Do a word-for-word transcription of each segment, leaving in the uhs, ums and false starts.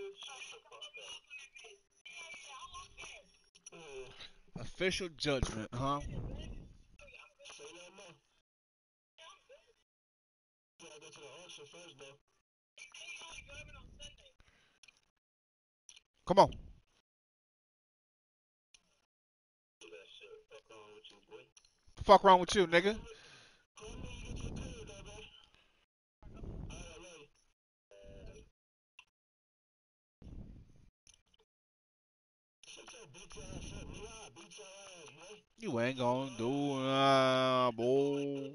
Official judgment, huh? Come on. Fuck wrong with you, nigga? You ain't gonna do uh, boy.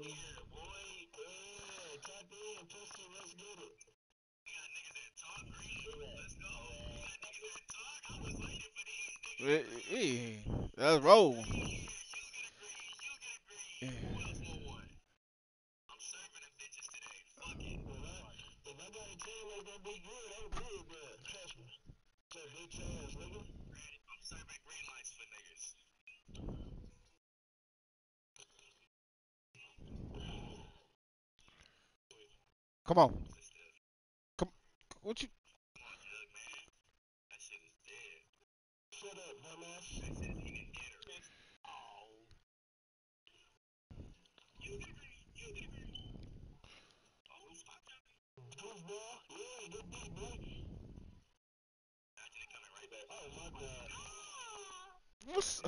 Eh, eh, Let's roll. Eh. Come on. Come. What you? What's?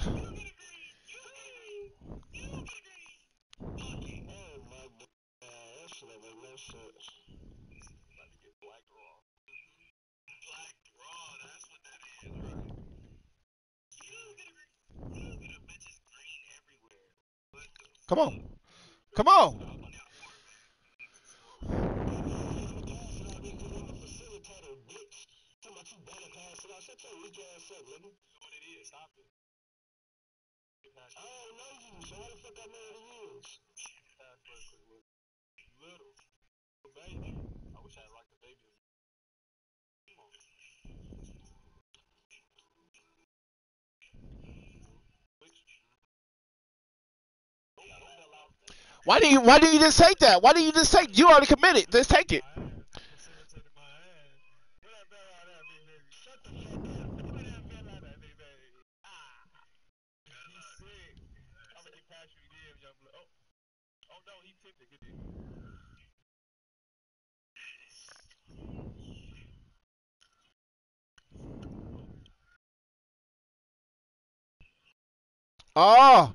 Come on. Come on. Why do you? Why do you just take that? Why do you just take? You already committed. Just take it. Oh.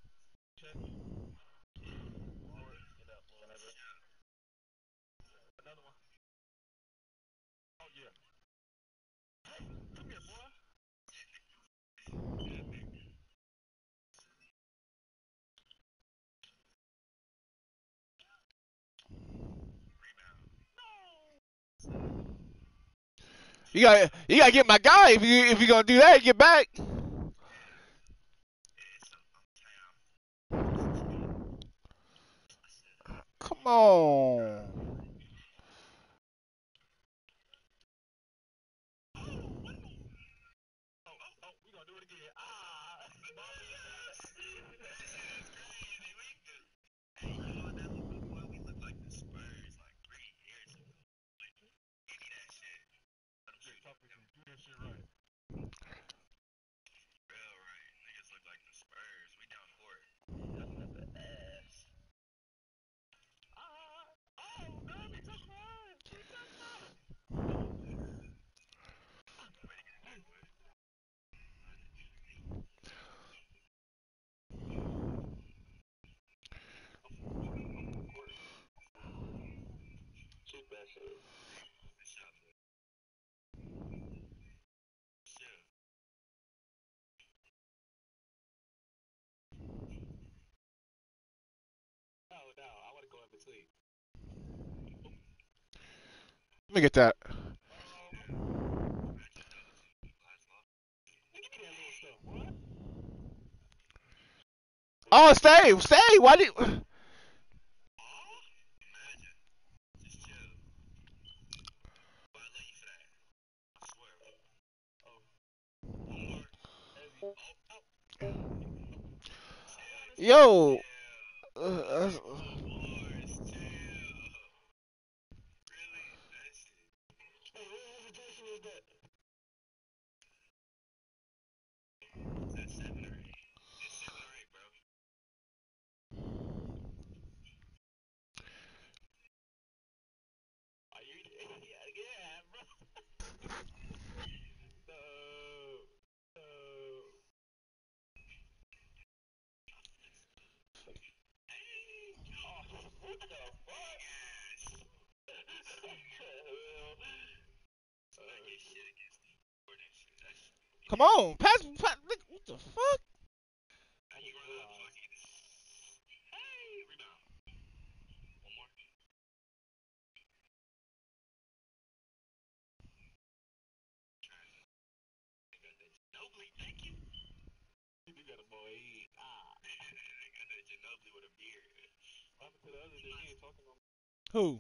You got you got to get my guy if you if you gonna do that. Get back. Come on. Let me get that. Oh, stay, stay. Why did? Yo. Uh, uh, Come on, pass, pass. What the fuck? Who?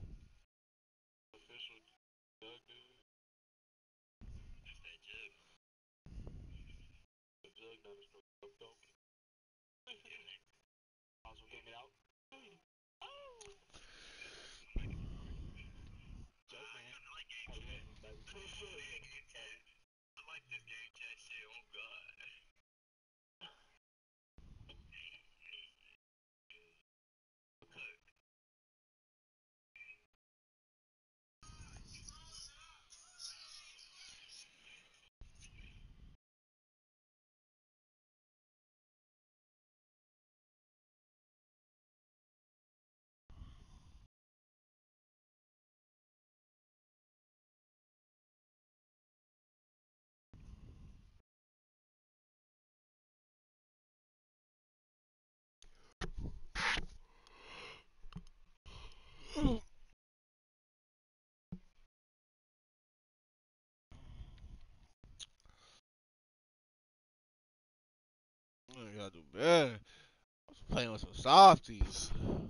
I gotta do better. I was playing with some softies.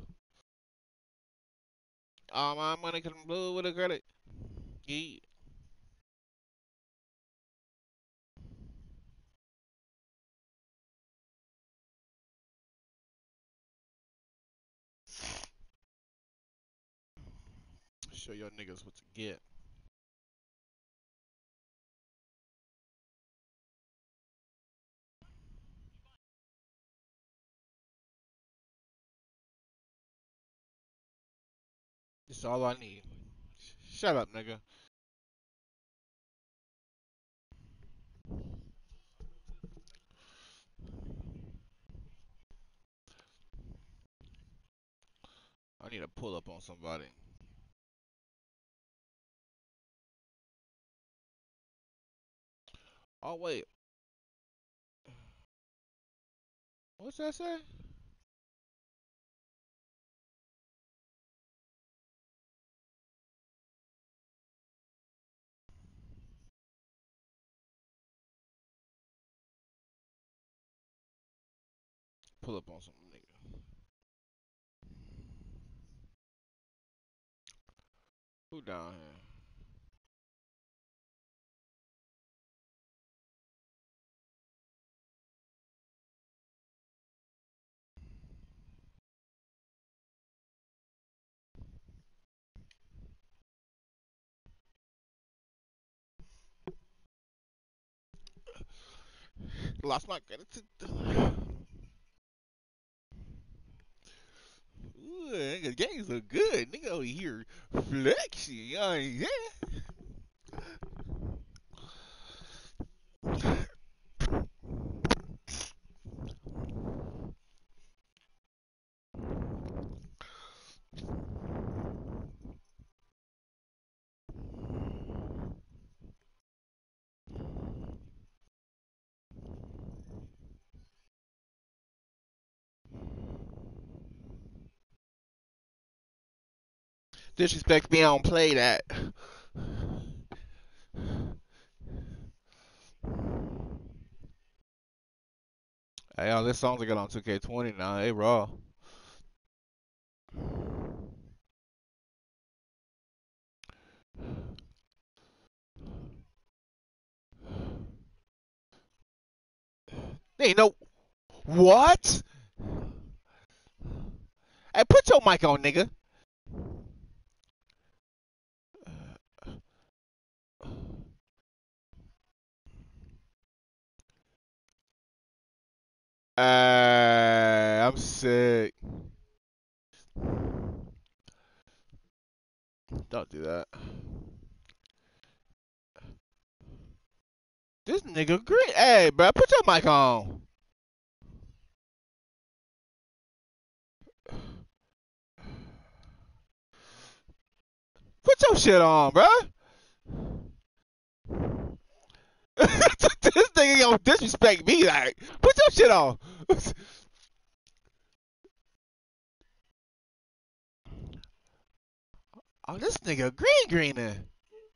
All my money can blue with a credit. Yeah. Show your niggas what to get. That's all I need. Shut up, nigga. I need to pull up on somebody. Oh wait, what's that say? Pull up on some nigga. Who down here? Lost my gratitude. Ooh, nigga, games look good. Nigga over here flexing. Oh, yeah. Disrespect me, I don't play that. Hey, yo, this song's get on two K twenty now. Hey, raw. There ain't no. What? Hey, put your mic on, nigga. sick. Don't do that. This nigga green. Hey, bro, put your mic on. Put your shit on, bro. This nigga gonna disrespect me. Like, put your shit on. Oh, this nigga green greening.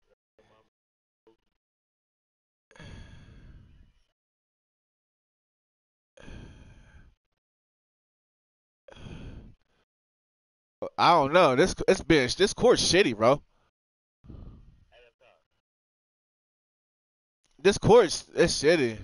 I don't know. This this bitch, this court's shitty, bro. This court's it's shitty.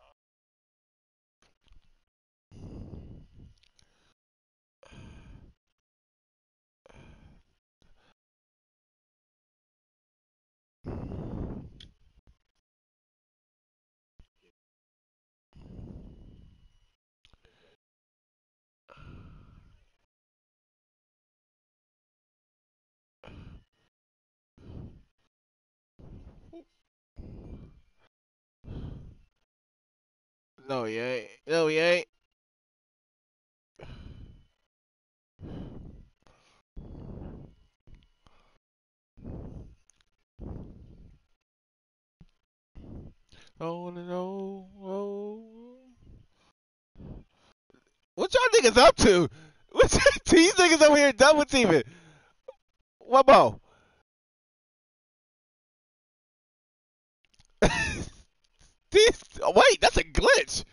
No, he ain't. No, he ain't. Oh no. Oh. What y'all niggas up to? What these niggas over here double teaming? What more? These, oh, wait, that's a glitch.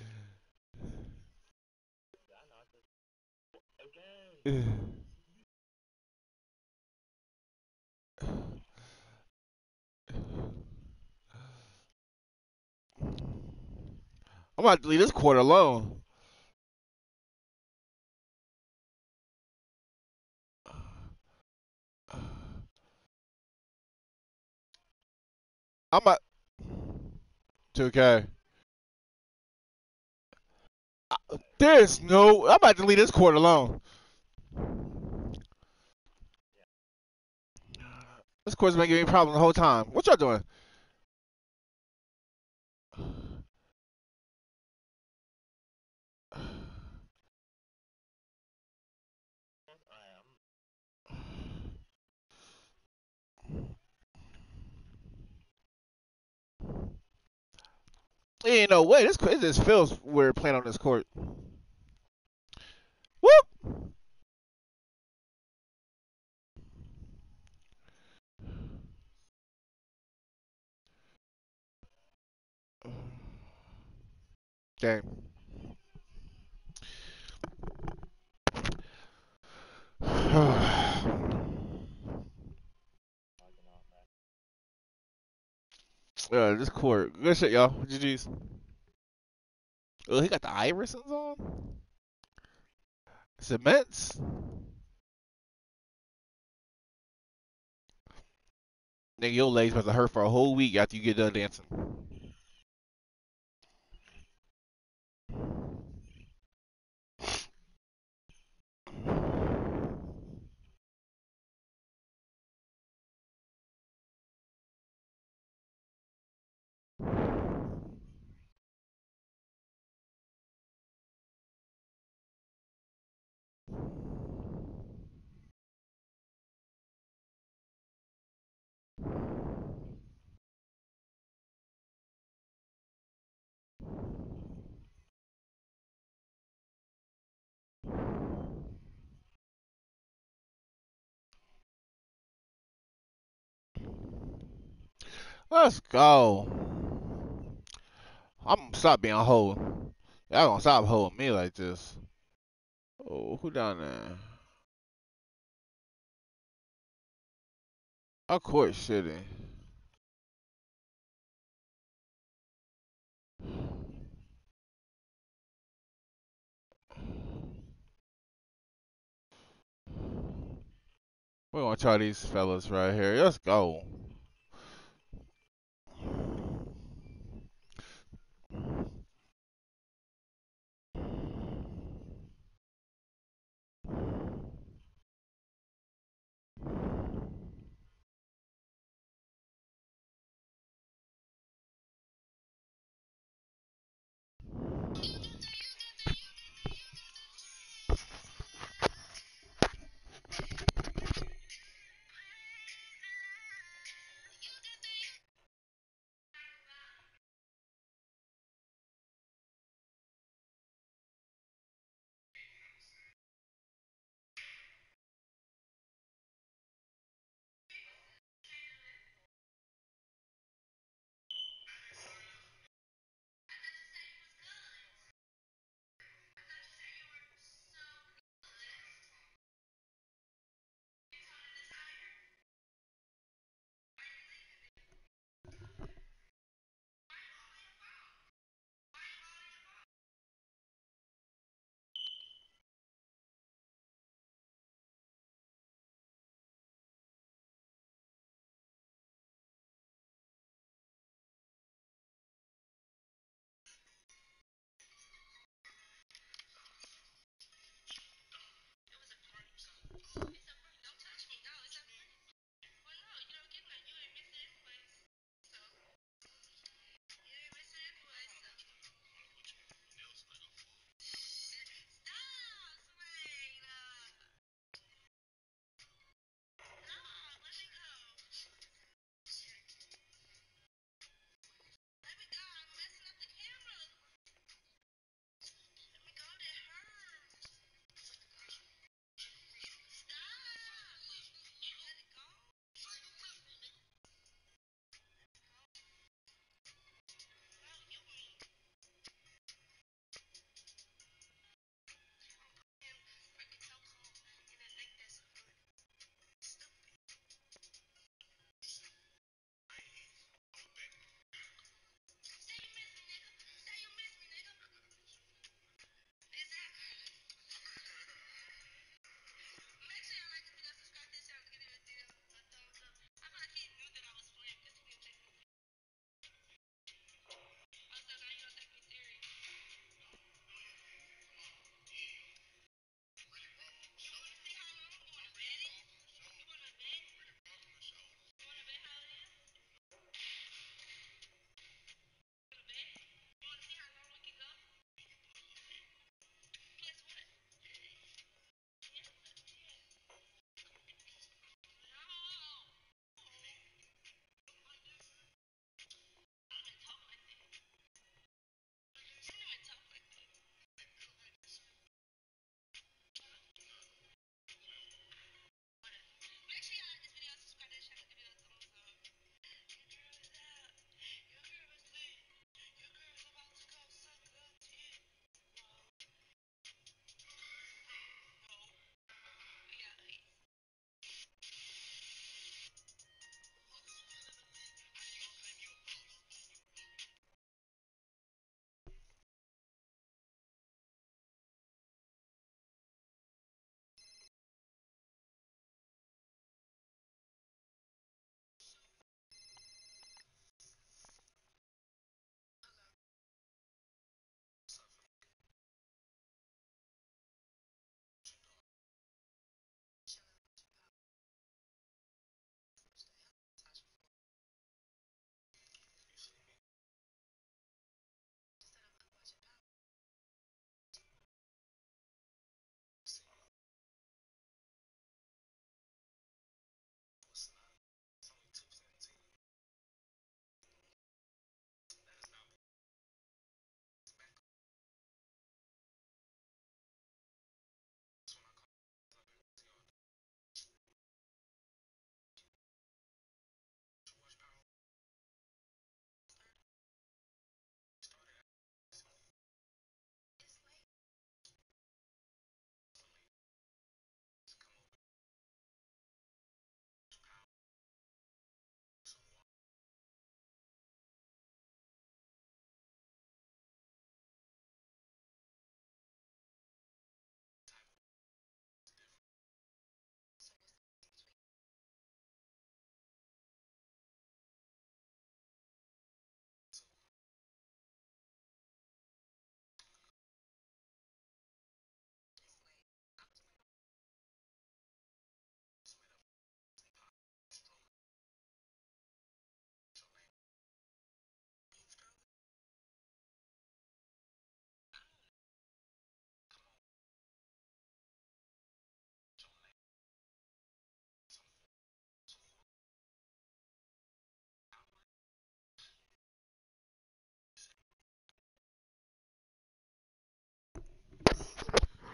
I'm about to leave this quarter alone. I'm about two K. There's no. I'm about to leave this quarter alone. This quarter's been giving me problems the whole time. What y'all doing? Ain't no way. This it just feels weird playing on this court. Whoop. Game. Yeah, this court. Good shit, y'all. G G's. Oh, he got the Iversons on? Cements? Nigga, your legs about to hurt for a whole week after you get done dancing. Let's go. I'm gonna stop being a hoe. Y'all gonna stop holding me like this. Oh, who down there? Of course, shitty. We're gonna try these fellas right here. Let's go.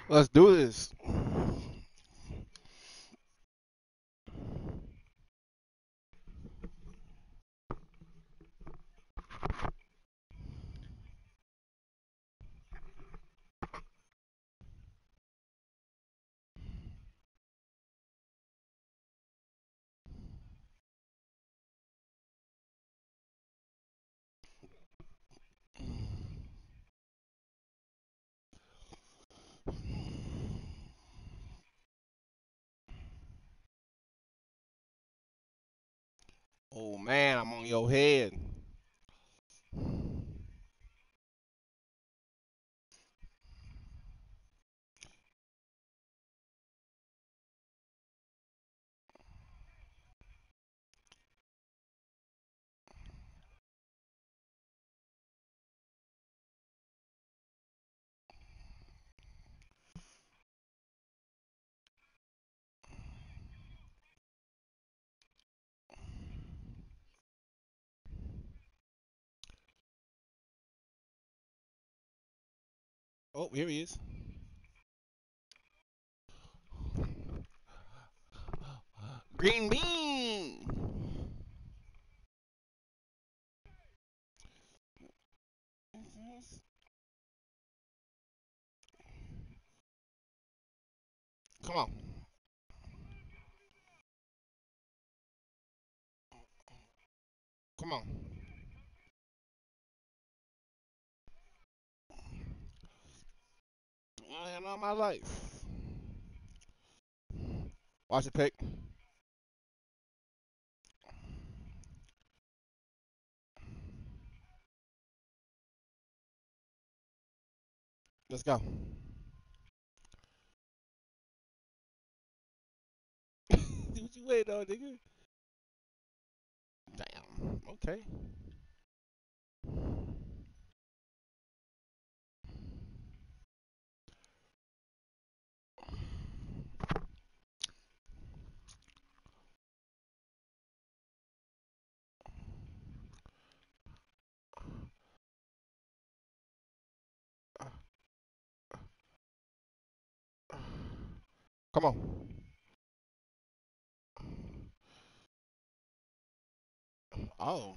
Let's do this. Oh man, I'm on your head. Oh, here he is. Green bean. Come on. Come on. I am on my life. Watch the pick. Let's go. What you waiting on, nigga? Damn. Okay. Come on. Oh.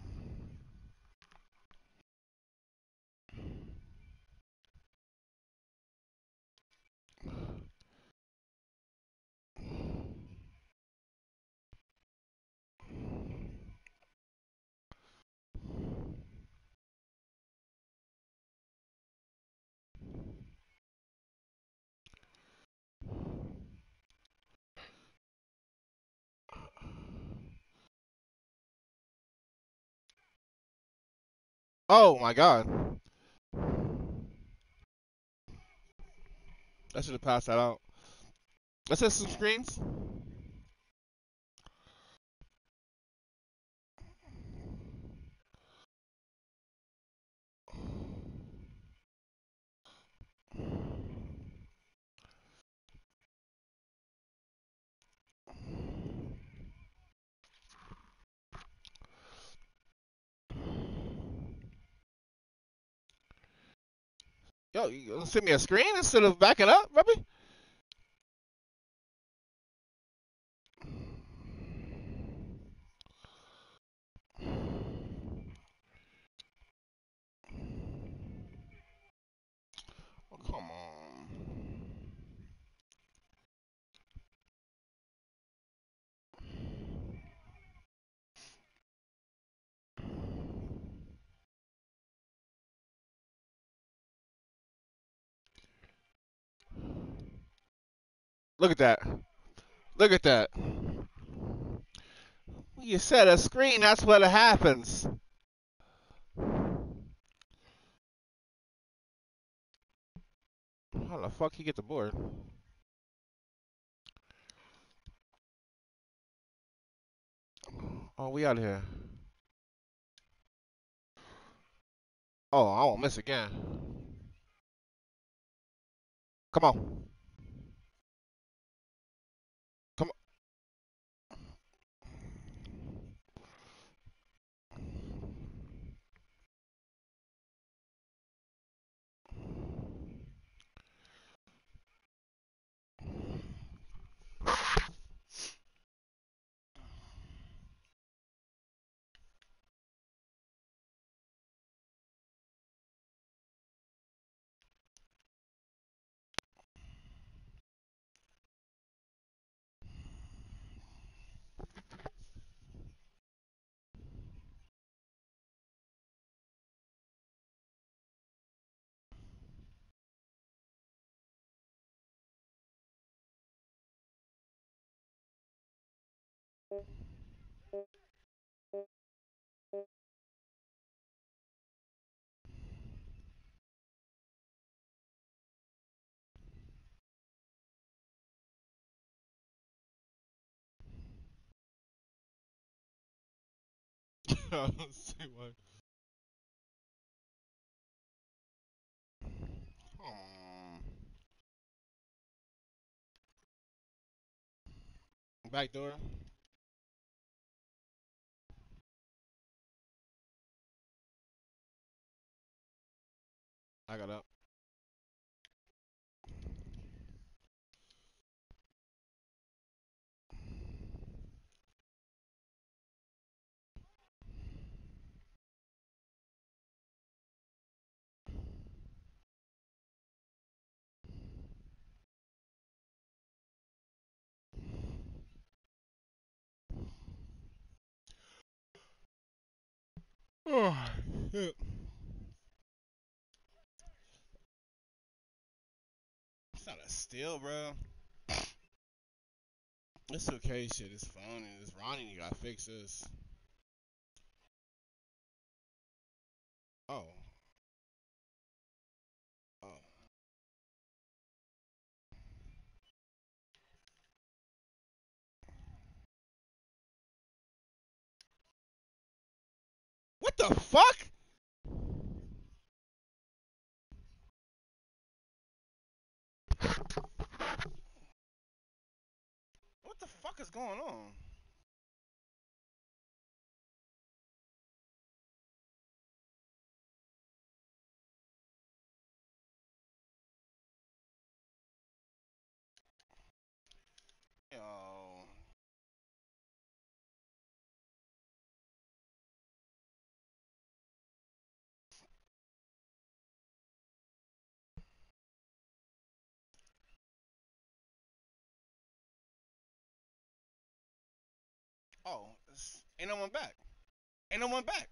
Oh my God. I should have passed that out. Let's hit some screens. Yo, you gonna send me a screen instead of backing up, baby? Oh, come on. Look at that. Look at that. You set a screen, that's what happens. How the fuck he get the board? Oh, we out of here. Oh, I won't miss again. Come on. Come I don't see why. Um, back door. I got up. Oh, shit. It's not a steal, bro. It's okay, shit. It's phone and it's Ronnie. You gotta fix this. Oh, oh. What the fuck? What the fuck is going on? Yo. Oh, it's, ain't no one back. Ain't no one back.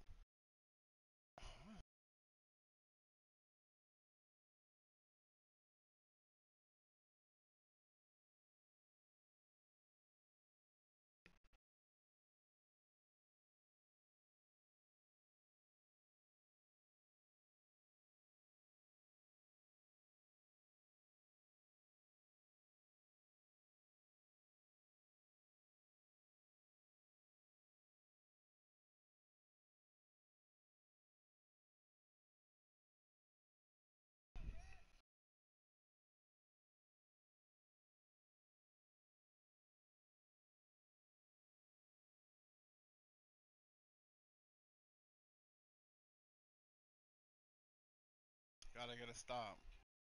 Gotta get a stop.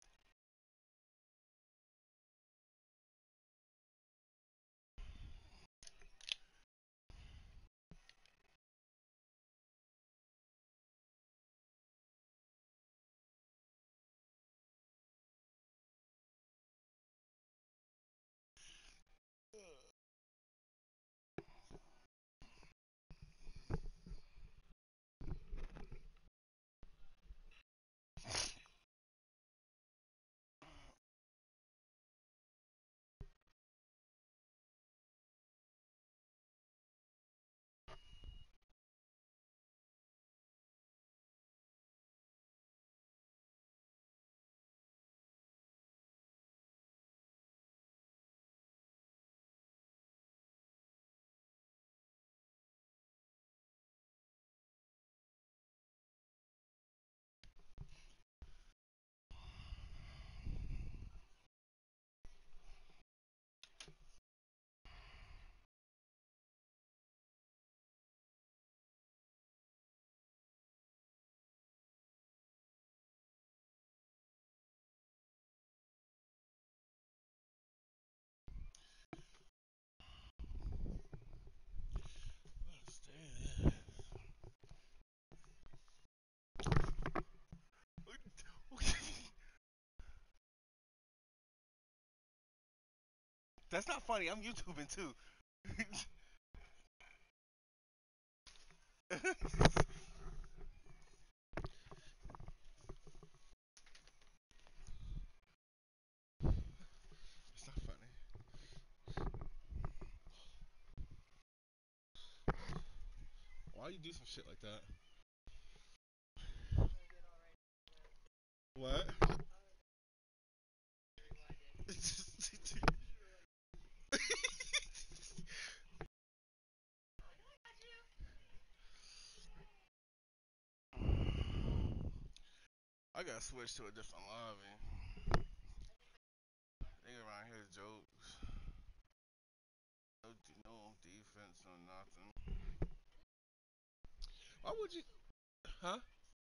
That's not funny. I'm YouTubing too. It's not funny. Why you do some shit like that? What? I gotta switch to a different lobby. Nigga around here jokes. No, no defense, no nothing. Why would you? Huh?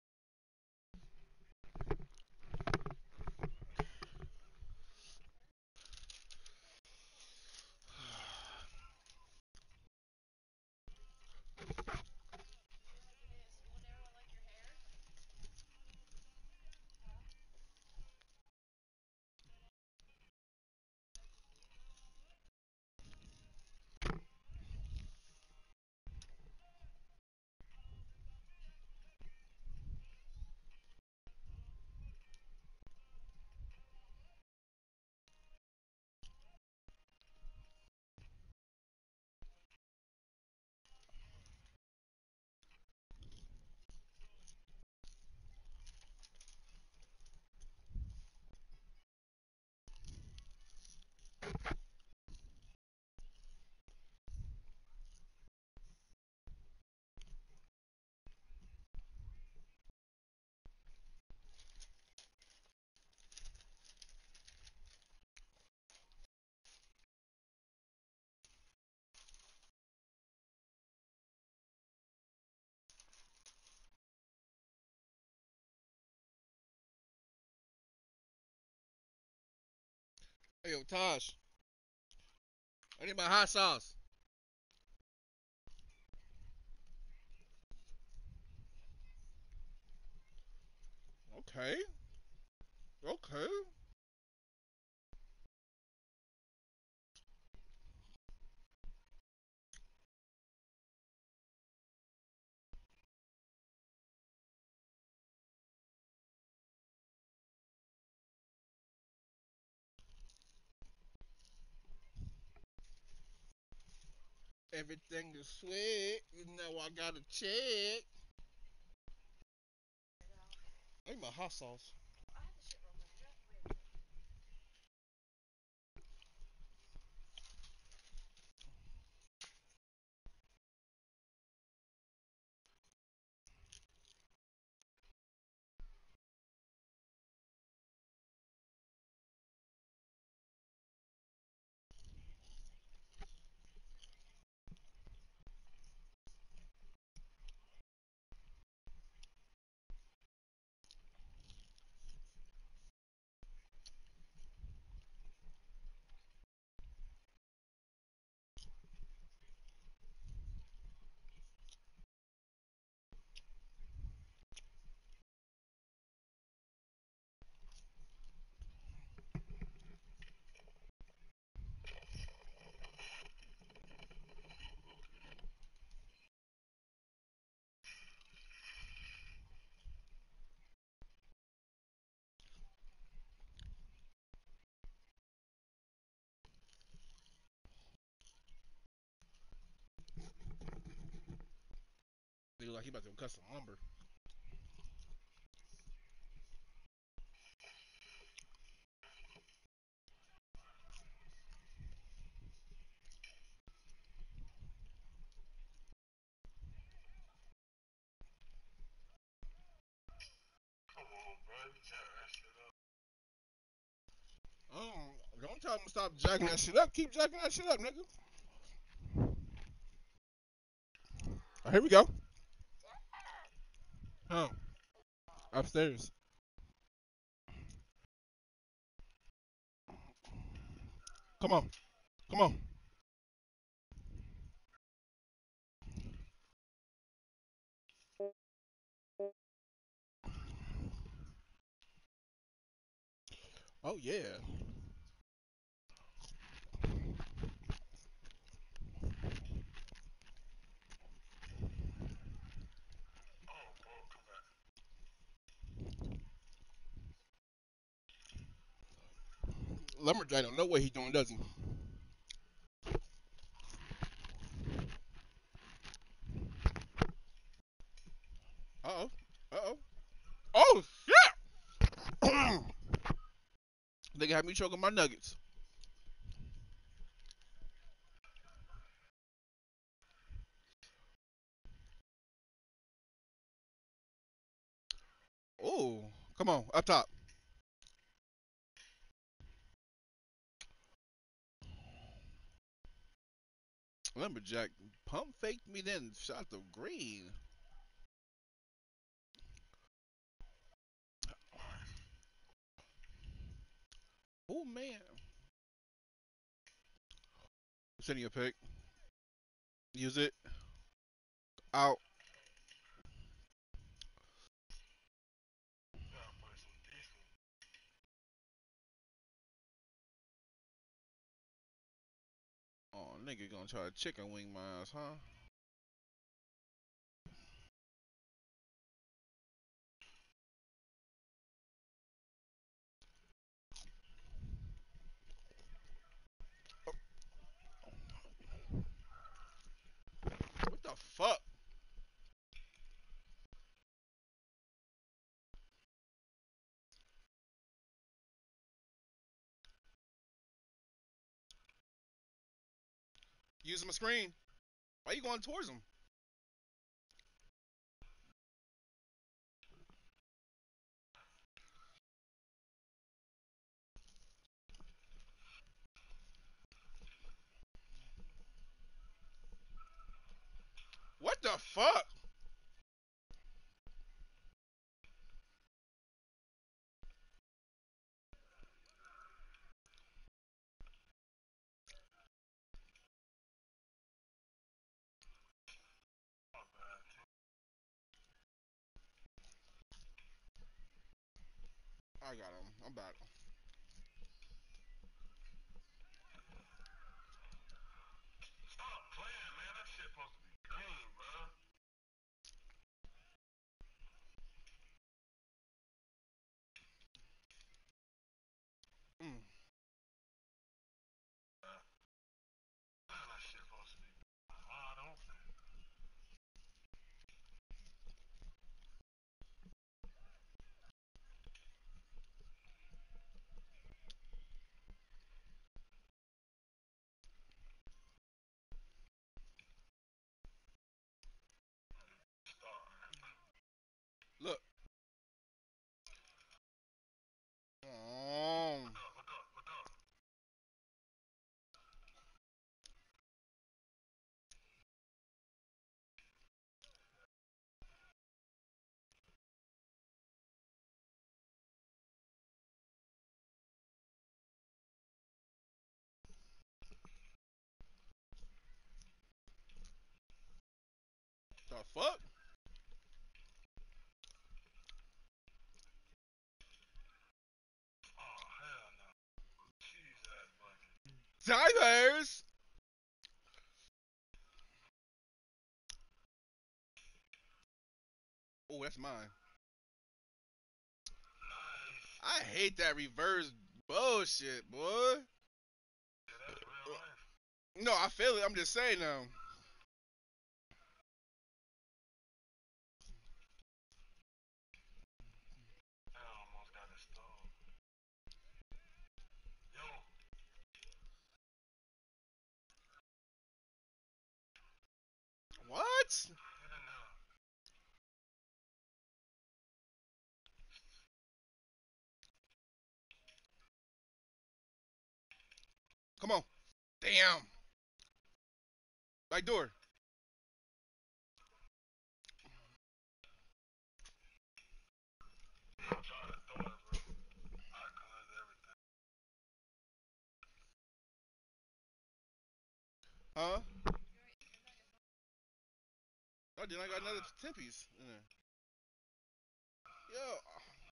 Hey, yo, Tosh. I need my hot sauce. Okay. Okay. Everything is sweet. You know I gotta check. I need my hot sauce. They look like he about to cut some lumber. Um, don't tell him to stop jacking that shit up. Keep jacking that shit up, nigga. Oh, here we go. Oh, upstairs. Come on. Come on. Oh, yeah. Lumberjack don't know what he doing, does he? nigga had me choking my nuggets. Oh, come on, up top. Lumberjack pump faked me, then shot the green. Oh man, sending you a pick. Use it. Out. Oh, nigga gonna try to chicken wing my ass, huh? What the fuck? Using my screen. Why you going towards him? What the fuck? I got him. I'm back. Mm. Look. Oh. The fuck? Tigers. Oh, that's mine. I hate that reverse bullshit, boy. No, I feel it. I'm just saying now. What? Come on. Damn. Back door. Huh? Oh, then I got another ten piece in there. Yo.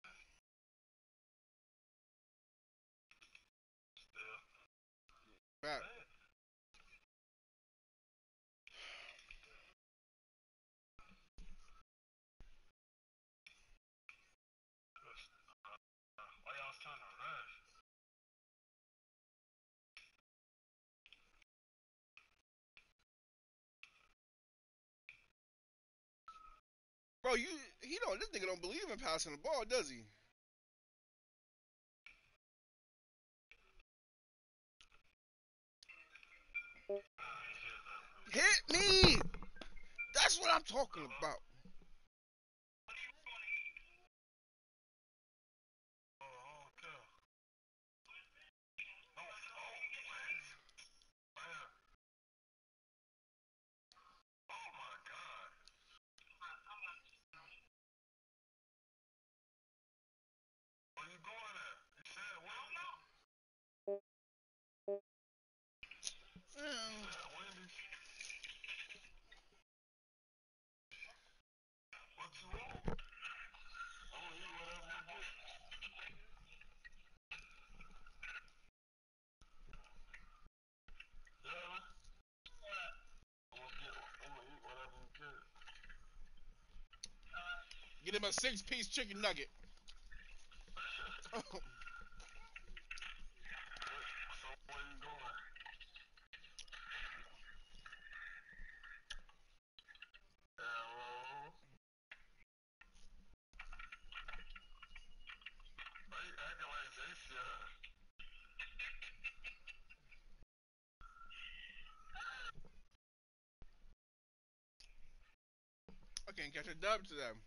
Back. Bro, you he don't this nigga don't believe in passing the ball, does he? Hit me. That's what I'm talking about. Get him a six-piece chicken nugget. I can't catch a dub to them.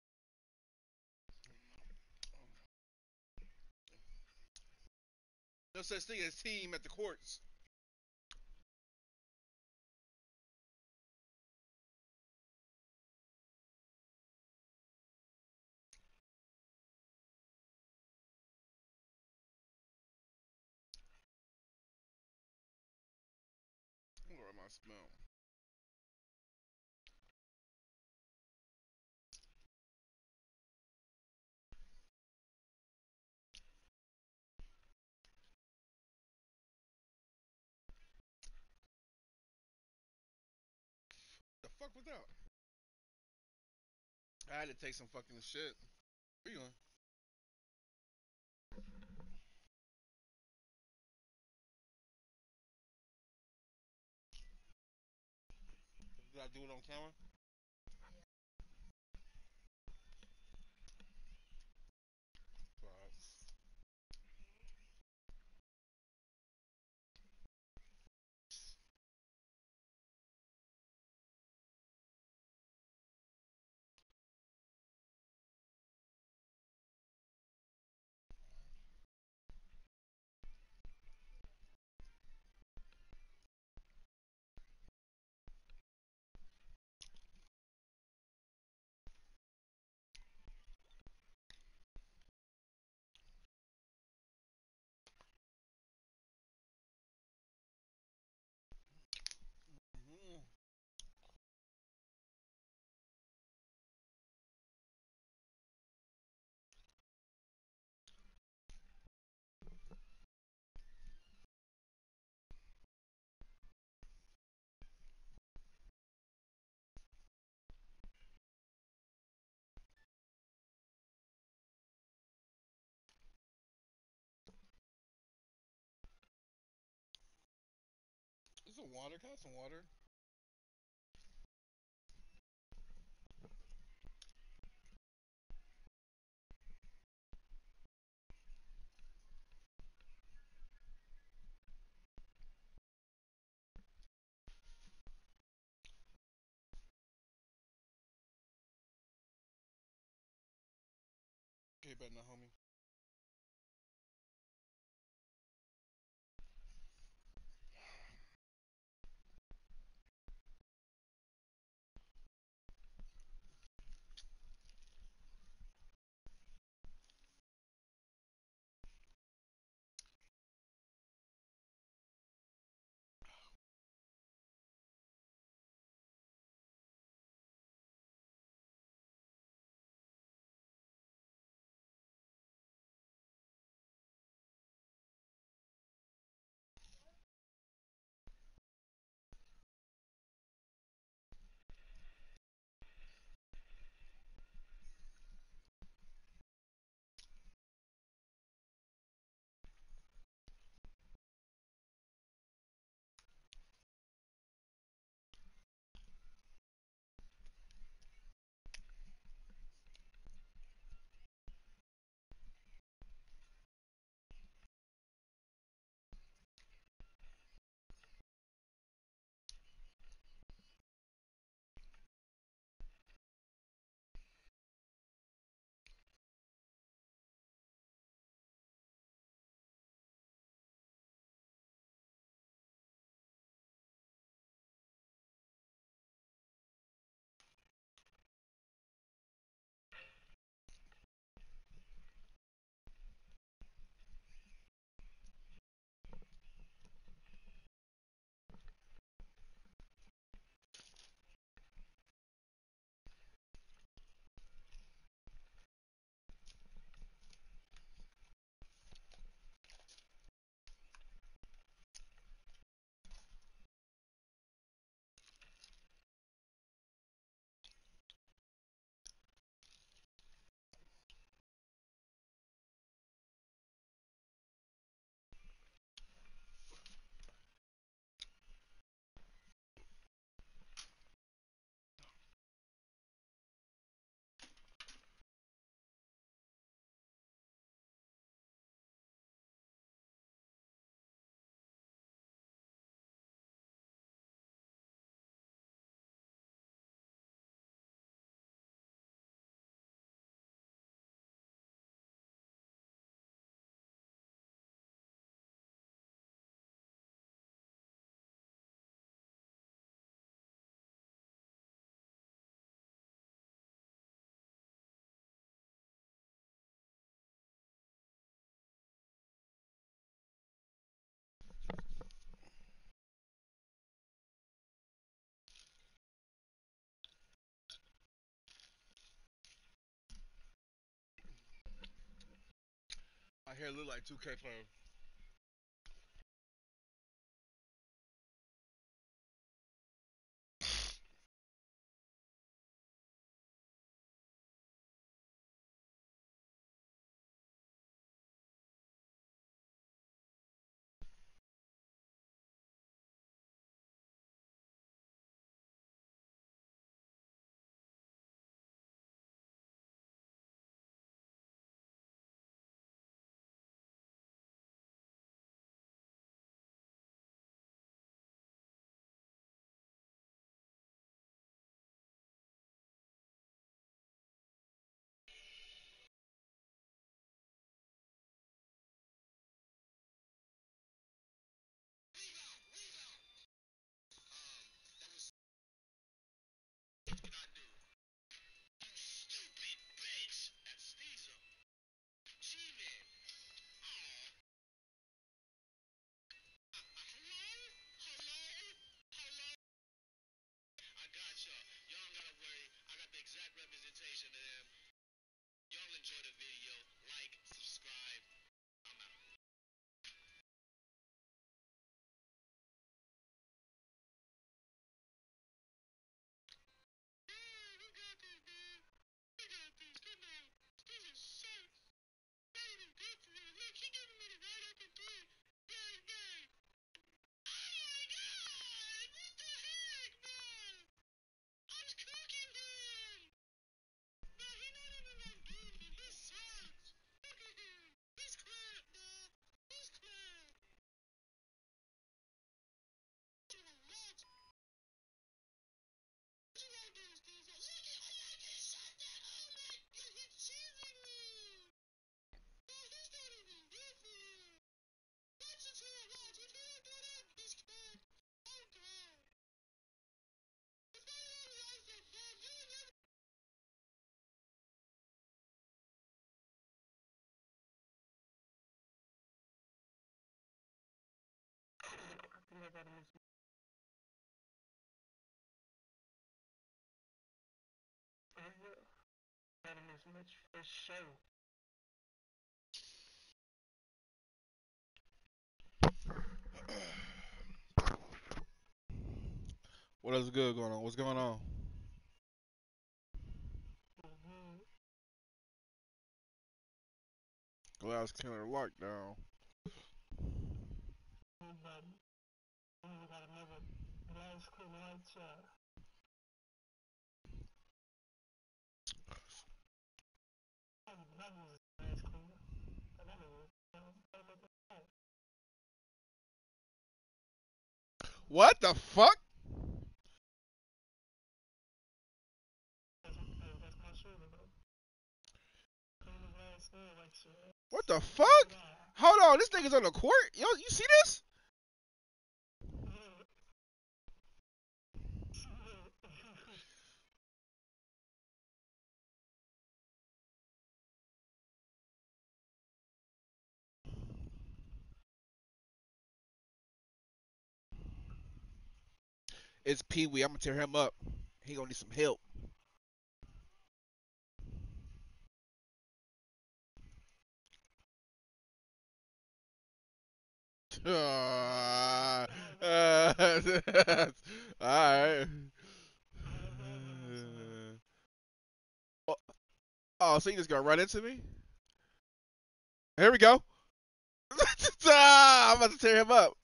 No such thing as team at the courts. Where am I smell? The fuck was that? I had to take some fucking shit. Where you going? Did I do it on camera? Right. Mm-hmm. Get some water. Can I have some water? Okay, better not, homie. hair look like two K perm. What else good going on? What's going on? Glass Killer lockdown. What the fuck? What the fuck? Hold on, this nigga's on the court. Yo, you see this? It's Pee Wee. I'm gonna tear him up. He gonna need some help. Uh, uh, all right. Oh, oh, so you just gonna run into me? Here we go. Ah, I'm about to tear him up.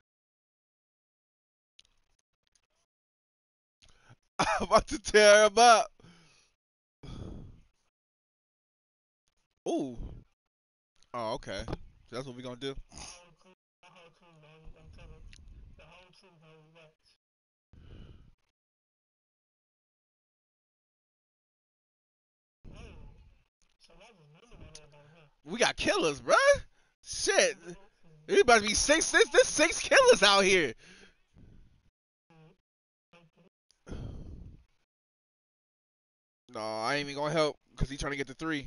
I'm about to tear him up. Ooh. Oh, okay. So that's what we gonna do. We got killers, bruh. Shit. There about to be six, this, this six killers out here. No, I ain't even gonna help because he trying to get the three.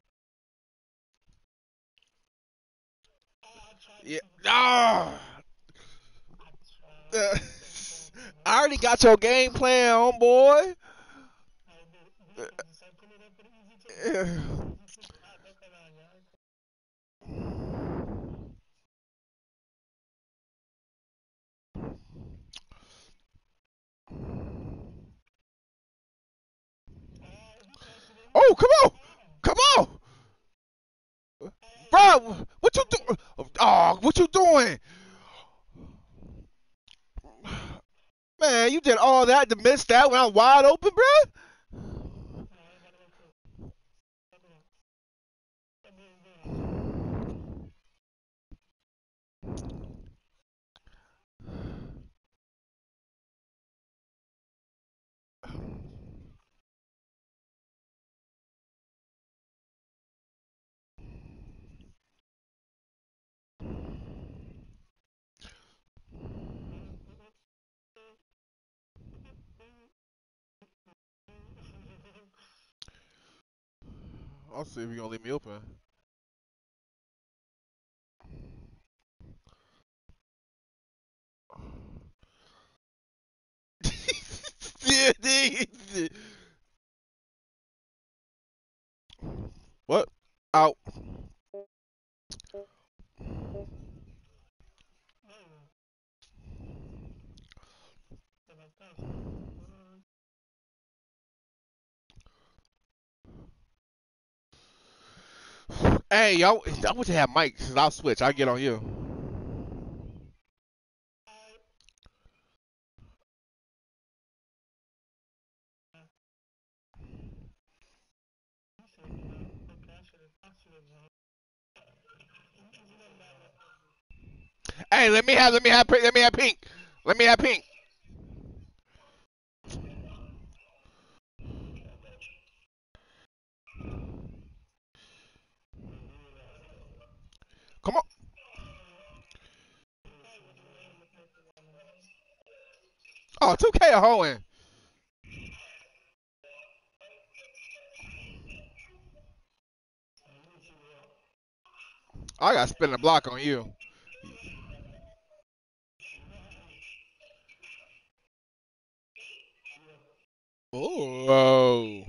Yeah. Ah. Uh, I already got your game plan, homeboy. Uh, on, come on, come on, bro. What you doing? Oh, what you doing, man? You did all that to miss that when I'm wide open, bro. I'll see if you gonna leave me open. Yeah, nigga. What? Out. Hey, y'all, I want to have Mike, cause I'll switch. I'll get on you. Hey, let me have, let me have, let me have pink. Let me have pink. Come on. Oh, two K a hoeing. I got to spin the block on you. Oh.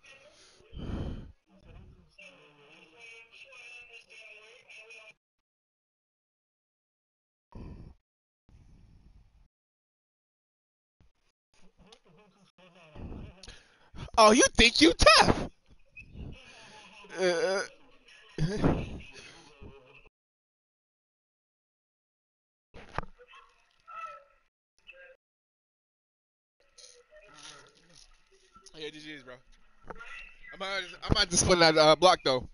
Oh, you think you tough? Uh, yeah, G G's, bro. I'm about, I'm about to spin that uh, block though.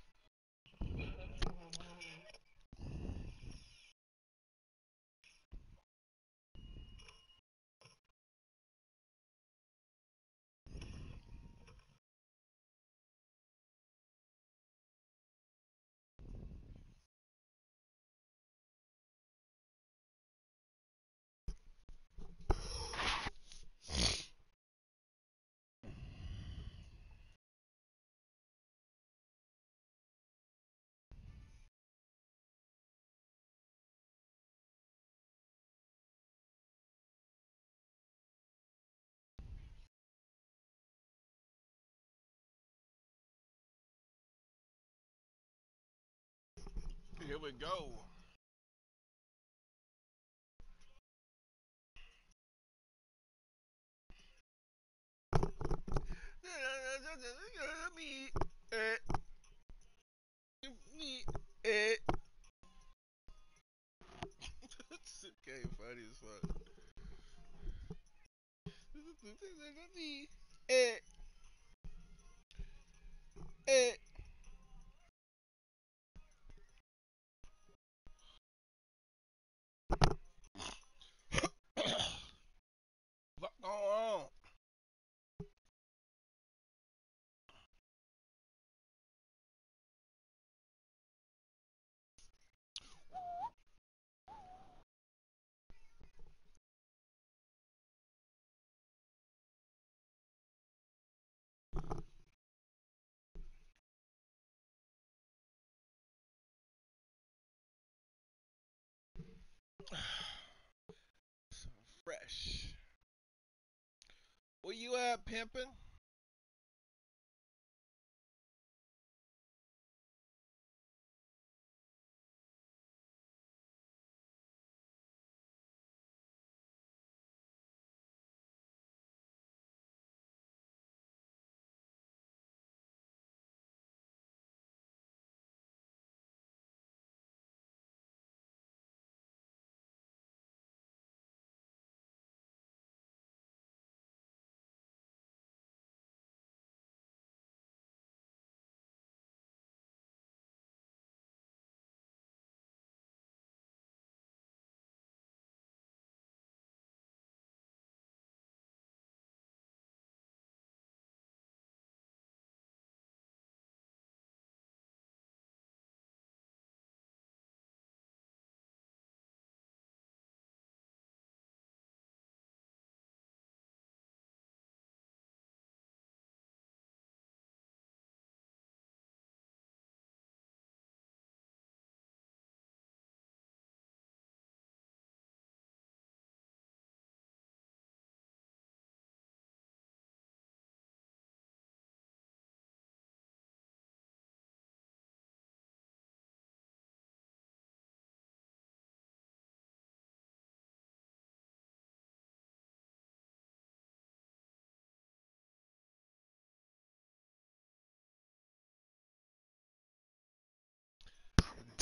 Here we go. Me, eh, me, eh. Okay, funny as fuck. Me, eh, eh. What's going on? Fresh. Where you at, pimpin'?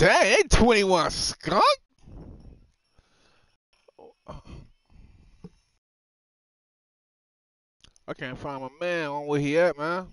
Dang, they twenty-one skunk. I can't find my man on where he at, man.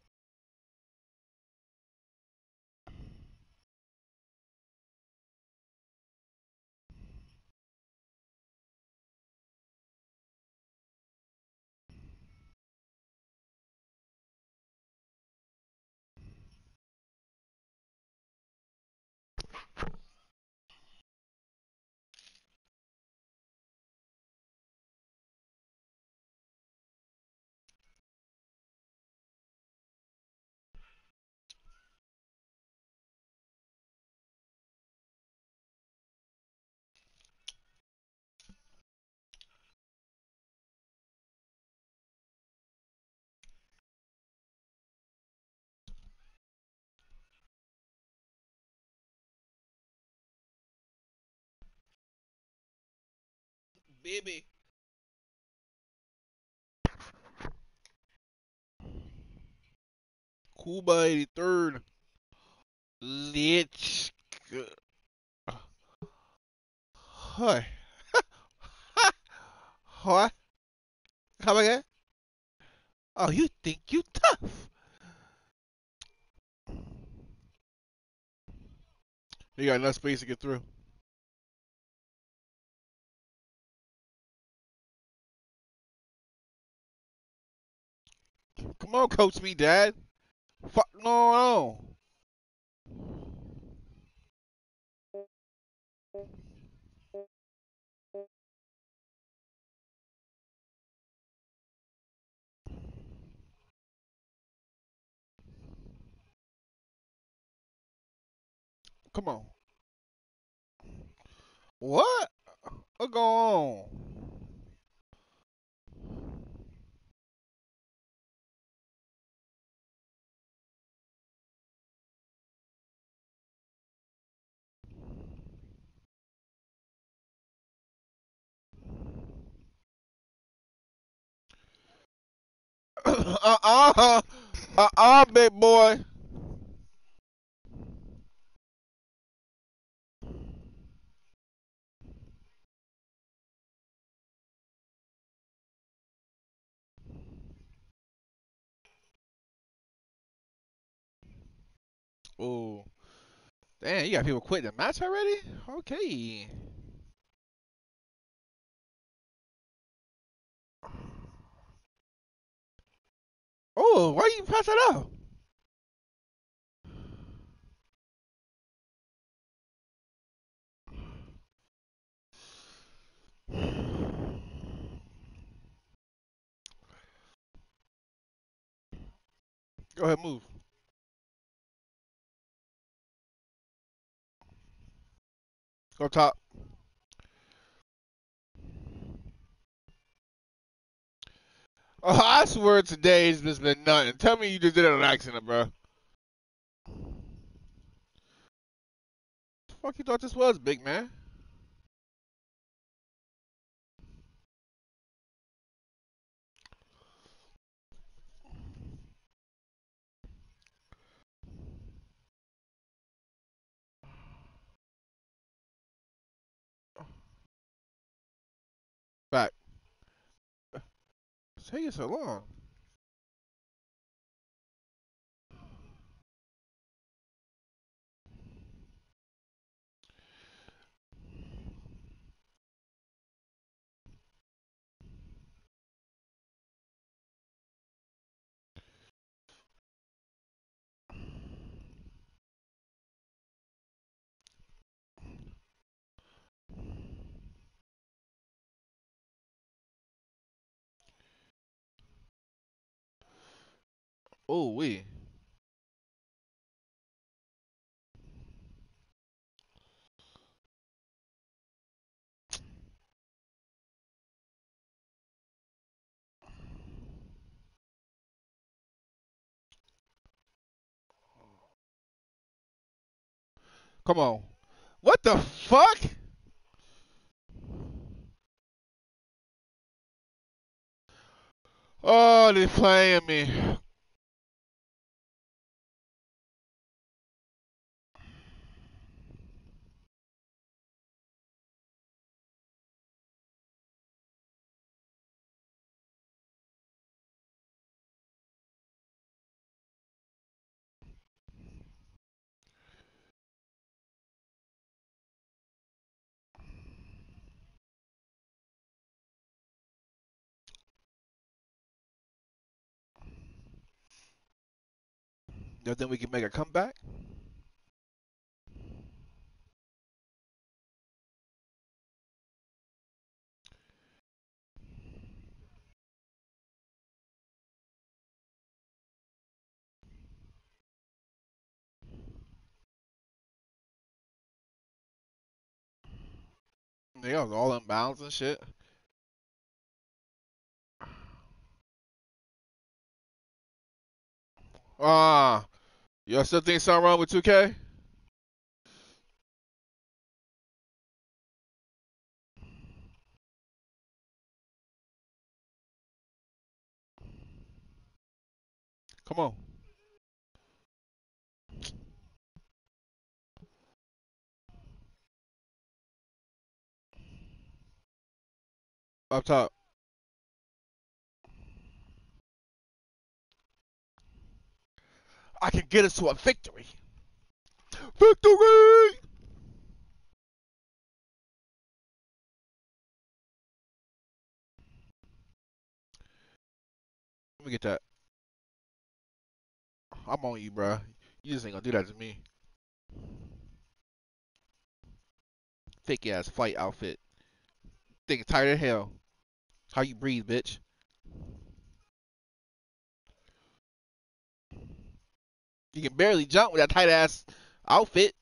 Baby. Cuba eighty-third. Let's go. Hi. What? Come again? Oh, you think you tough? You got enough space to get through. Come on, coach me, Dad. Fuck no, no. Come on. What? What going on? uh-uh. Uh-uh, big boy. Oh. Damn, you got people quitting the match already? Okay. Oh, why you pass that out? Go ahead, move. Go top. Oh, I swear today's just been nothing. Tell me you just did it on accident, bro. The fuck you thought this was, big man? Back. It's taking so long. Oh, we. Come on. What the fuck? Oh, they're playing me. You think we can make a comeback? Yeah, all inbounds and shit. Ah, you still think something wrong with two K? Come on, up top. I can get us to a victory. Victory! Let me get that. I'm on you, bro. You just ain't gonna do that to me. Fake ass fight outfit. Think tight as hell. How you breathe, bitch? You can barely jump with that tight ass outfit.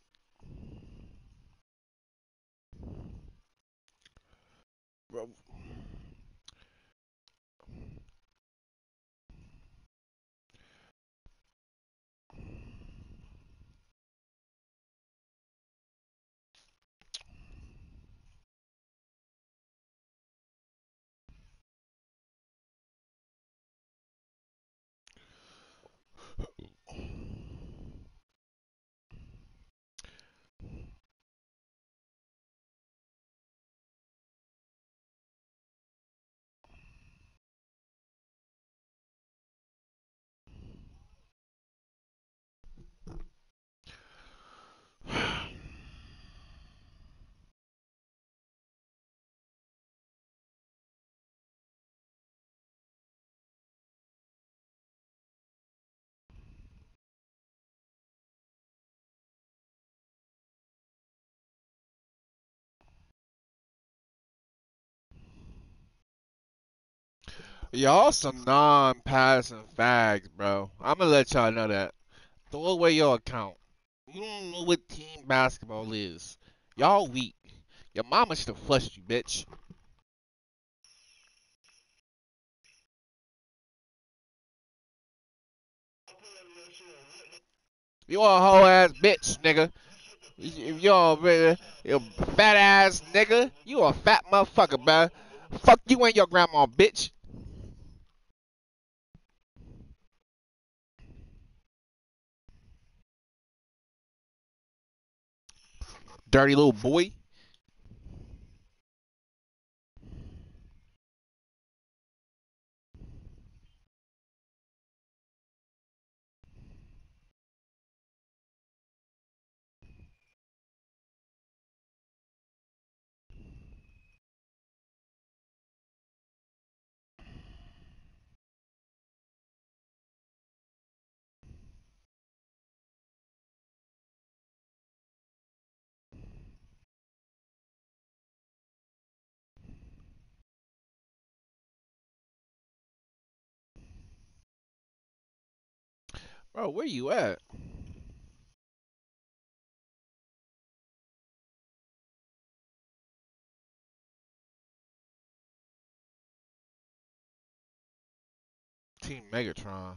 Bro, y'all some non-passing fags, bro. I'm gonna let y'all know that. Throw away your account. You don't know what team basketball is. Y'all weak. Your mama should have flushed you, bitch. You a hoe ass bitch, nigga. If you a you fat ass nigga, you a fat motherfucker, bro. Fuck you and your grandma, bitch. Dirty little boy. Bro, where you at? Team Megatron.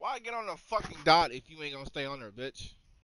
Why get on the fucking dot if you ain't gonna stay on there, bitch?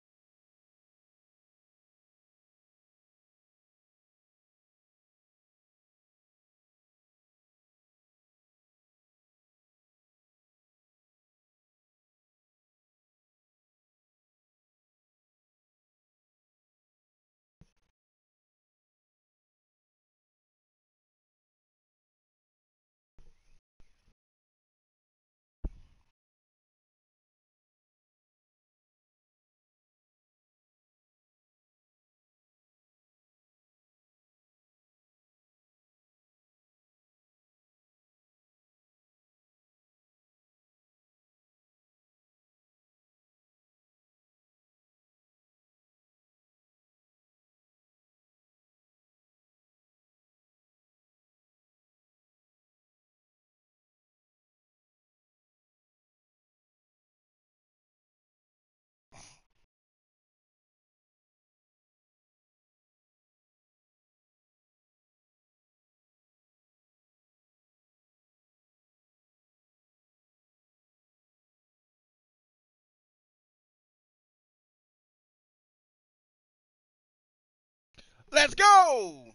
Let's go!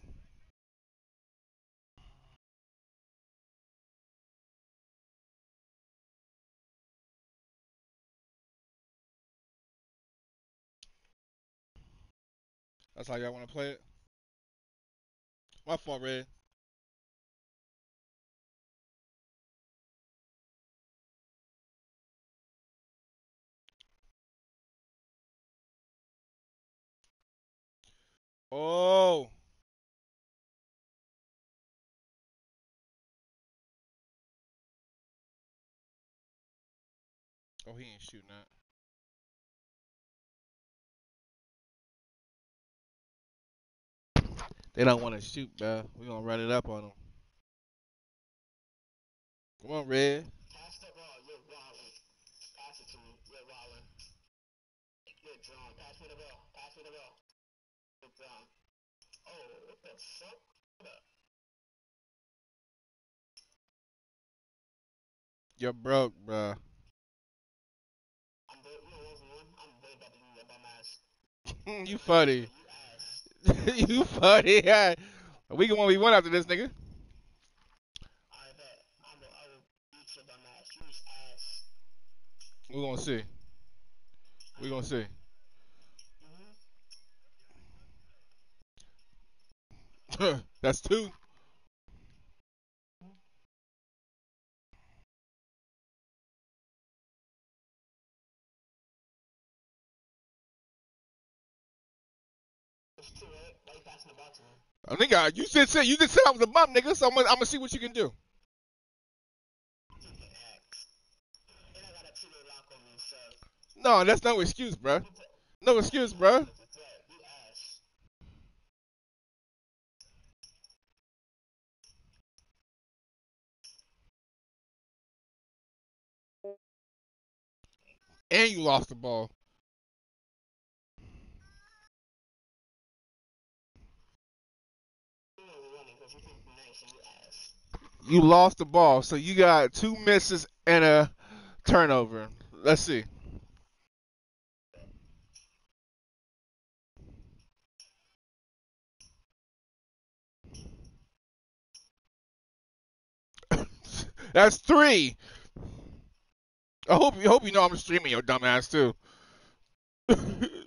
That's how y'all want to play it? My fault, Red. Oh. Oh, he ain't shooting that. They don't want to shoot, bro. We gonna run it up on them. Come on, Red. Pass the ball, you're wildin'. Pass it to me, you're wildin'. You're drunk. Pass me the ball. Pass me the ball. You're drunk. Oh, what the fuck? What the? You're broke, bro. I'm way, you know what's one? I'm way better than your bum ass. You funny. You ass. You funny. Yeah. We can one v one after this, nigga. I bet. I'm a, I will beat your bum ass. You is ass. We gonna see. We gonna see. Mm-hmm. That's two. It's two, right? Why you passing the ball to me? I think I, you said, said you just said I was a bum, nigga. So I'm gonna, I'm gonna see what you can do. You can act. And I got a two-way lock on me, so. No, that's no excuse, bro. No excuse, bro. You ass. And you lost the ball. You know we're running because you think you're nice and you ass. You lost the ball, so you got two misses and a turnover. Let's see. That's three. I hope you hope you know I'm streaming your dumb ass too. What's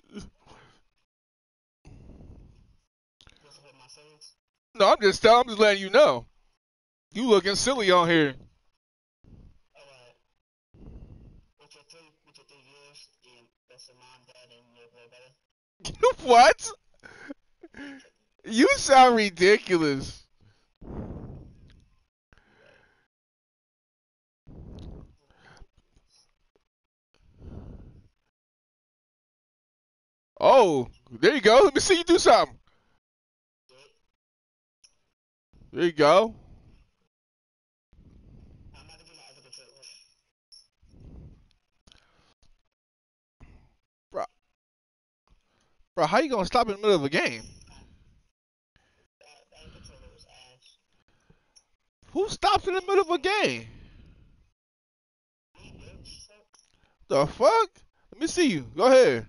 with my feelings? No, I'm just telling, I'm just letting you know. You looking silly on here. Alright. With your three, with your three years, and that's your mom, dad, and your boy better. What? You sound ridiculous. Oh, there you go. Let me see you do something. There you go. I'm about to get my other controller. Bro, bro, how you gonna stop in the middle of a game? That, that controller was ass. Who stops in the middle of a game? Me, bitch. The fuck? Let me see you. Go ahead.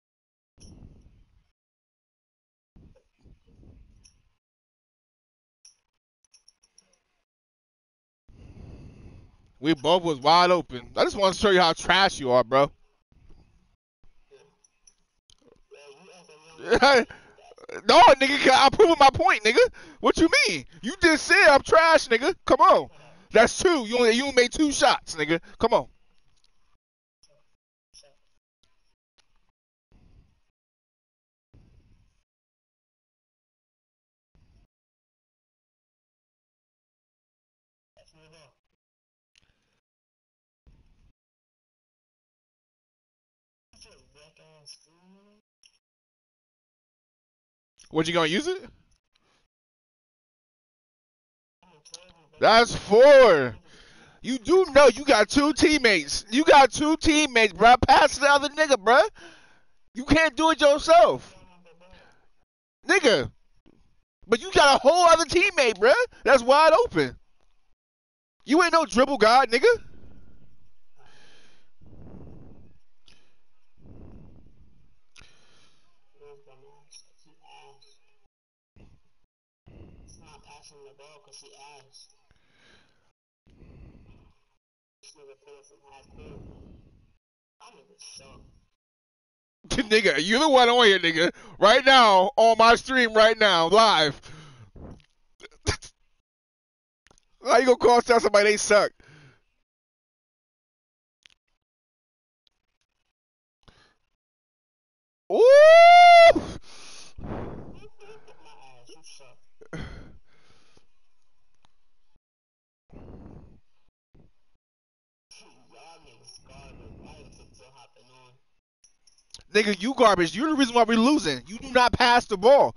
We both was wide open. I just want to show you how trash you are, bro. No, nigga, I'm proving my point, nigga. What you mean? You just said I'm trash, nigga. Come on. That's two. You only you only made two shots, nigga. Come on. What, you gonna use it? That's four. You do know you got two teammates. You got two teammates, bro. Pass the other nigga, bro. You can't do it yourself, nigga. But you got a whole other teammate, bro. That's wide open. You ain't no dribble god, nigga. Nigga, you the one on here, nigga. Right now, on my stream right now, live. How you gonna call tell somebody they suck? Ooh! Nigga, you garbage. You're the reason why we're losing. You do not pass the ball.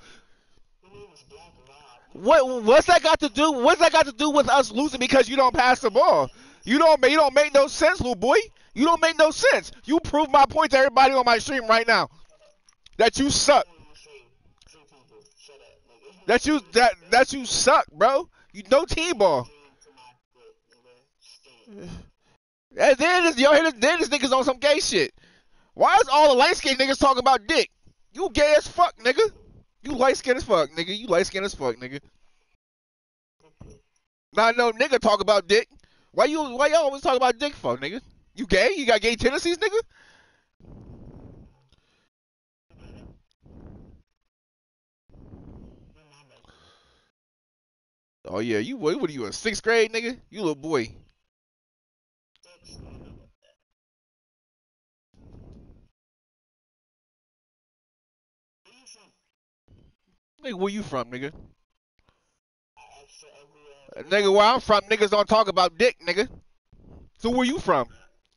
What? What's that got to do? What's that got to do with us losing because you don't pass the ball? You don't. You don't make no sense, little boy. You don't make no sense. You prove my point to everybody on my stream right now that you suck. That you that that you suck, bro. You no team ball. And then this, yo, then this nigga's on some gay shit. Why is all the light skinned niggas talking about dick? You gay as fuck, nigga. You light skinned as fuck, nigga. You light skinned as fuck, nigga. Not no nigga talk about dick. Why you why y'all always talk about dick for, nigga? You gay? You got gay tendencies, nigga? Oh yeah, you what, what are you in sixth grade, nigga? You little boy. Nigga, where you from, nigga? Nigga, where I'm from, niggas don't talk about dick, nigga. So where you from?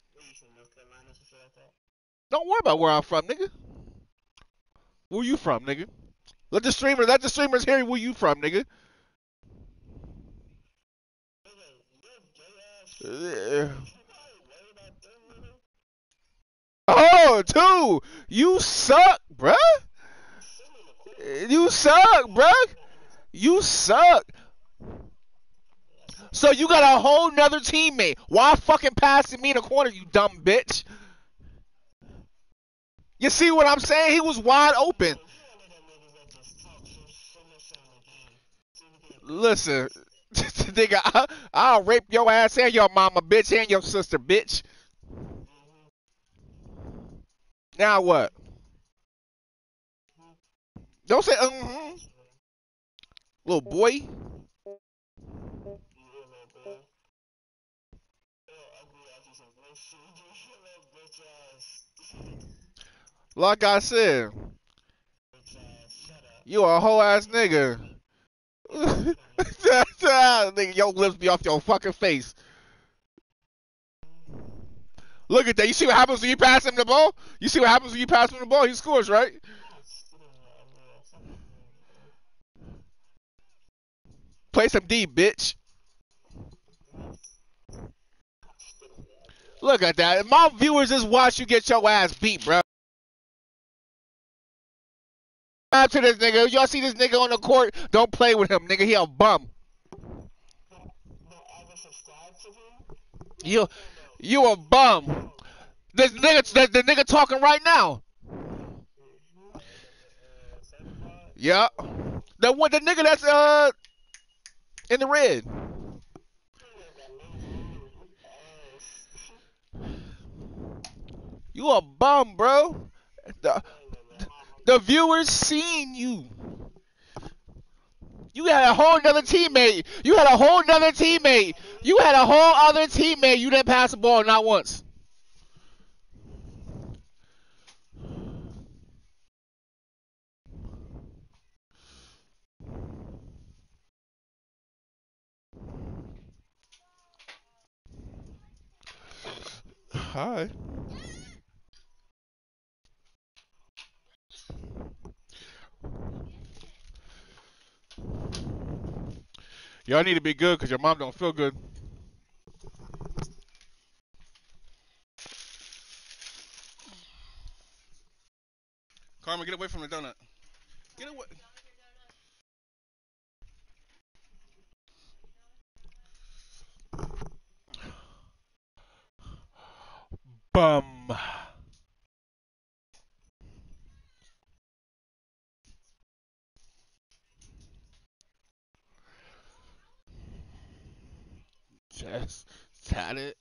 Don't worry about where I'm from, nigga. Where you from, nigga? Let the streamers, let the streamers hear where you from, nigga. Oh, two. You suck, bruh. You suck, bruh. You suck. So you got a whole nother teammate. Why fucking passing me in the corner, you dumb bitch? You see what I'm saying? He was wide open. Listen, nigga, I, I'll rape your ass and your mama, bitch, and your sister, bitch. Now what? Don't say, mm-hmm. Little boy. Like I said, you a whole ass nigga. Nigga, your lips be off your fucking face. Look at that. You see what happens when you pass him the ball? You see what happens when you pass him the ball? He scores, right? Play some D, bitch. Look at that. My viewers just watch you get your ass beat, bro. To this nigga. Y'all see this nigga on the court? Don't play with him, nigga. He a bum. You, you a bum. This nigga, the, the nigga talking right now. Yeah. The one, the nigga that's uh in the red. You a bum, bro. The, the viewers seen you. You had a whole nother teammate. You had a whole nother teammate. You had a whole other teammate. You didn't pass the ball not once. Hi. Y'all need to be good because your mom don't feel good. Karma, get away from the donut. Get away. Bum. Just tat it.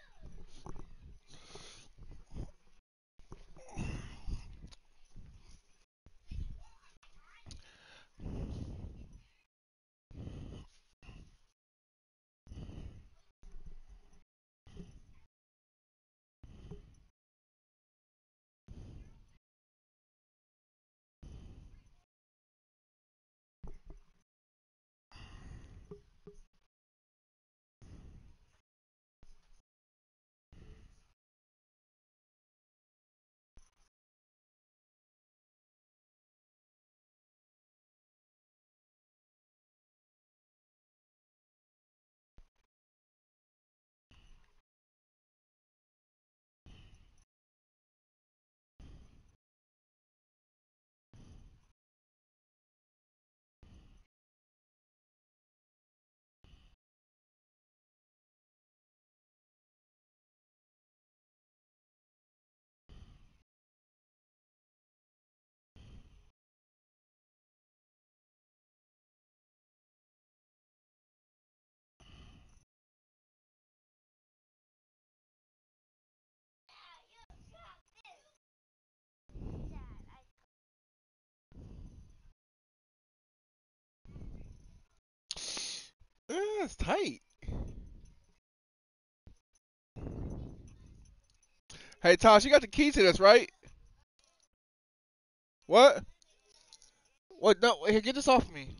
Yeah, it's tight. Hey, Tosh, you got the key to this, right? What? What? No, here, get this off me.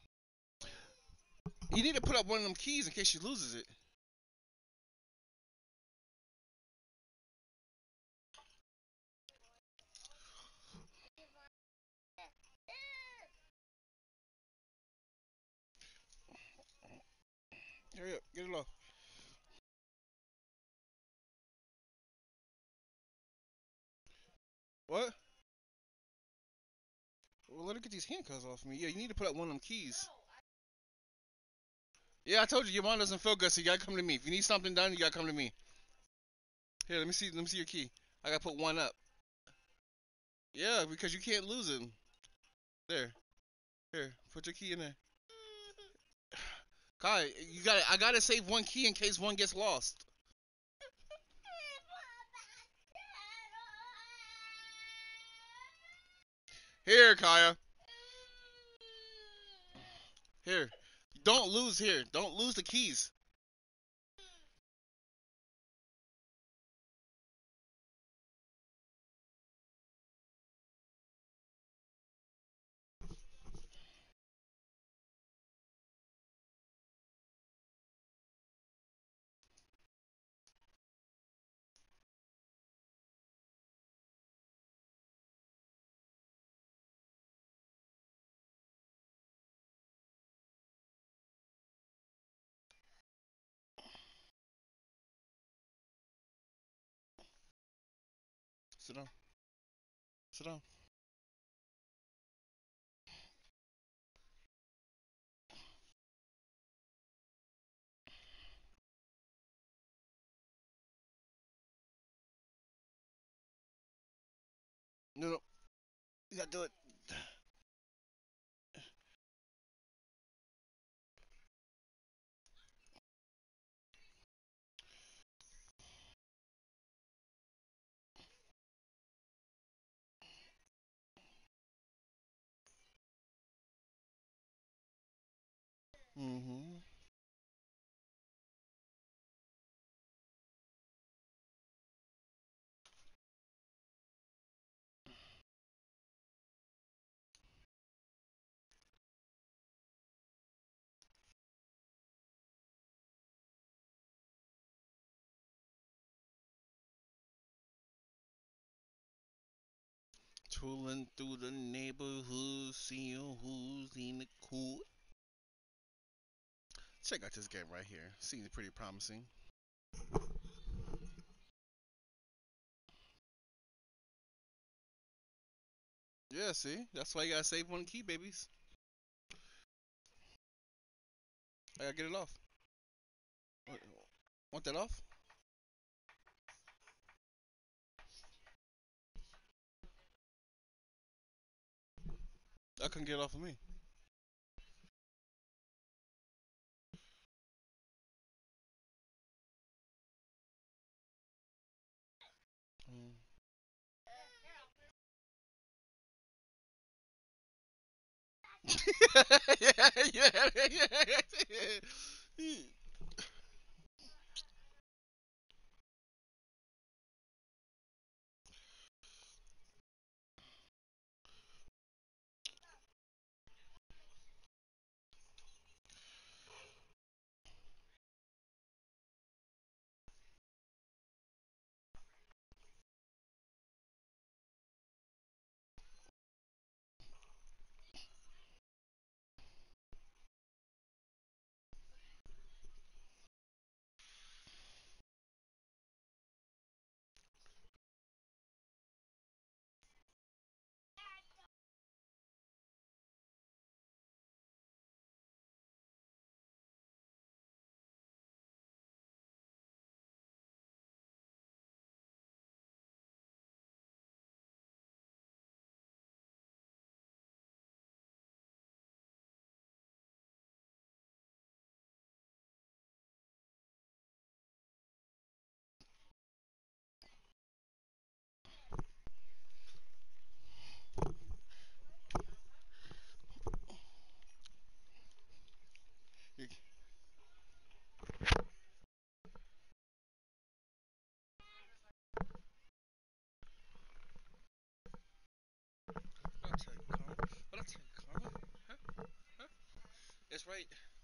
You need to put up one of them keys in case she loses it. Hurry up, get it off. What? Well, let her get these handcuffs off me. Yeah, you need to put up one of them keys. Yeah, I told you your mom doesn't feel good, so you gotta come to me. If you need something done, you gotta come to me. Here, let me see. Let me see your key. I gotta put one up. Yeah, because you can't lose it. There. Here, put your key in there. Kai, you got. I gotta save one key in case one gets lost. Here, Kaya. Here. Don't lose here. Don't lose the keys. Sit down. Sit down. gotta do it. Mm-hmm. Tooling through the neighborhood, seeing who's in the court. Check out this game right here. Seems pretty promising. Yeah, see? That's why you gotta save one key, babies. I gotta get it off. Want that off? I couldn't get it off of me. Mm. yeah, yeah, yeah, yeah. What I tell you, Karma? What I tell you, Karma? Huh? Huh? It's right.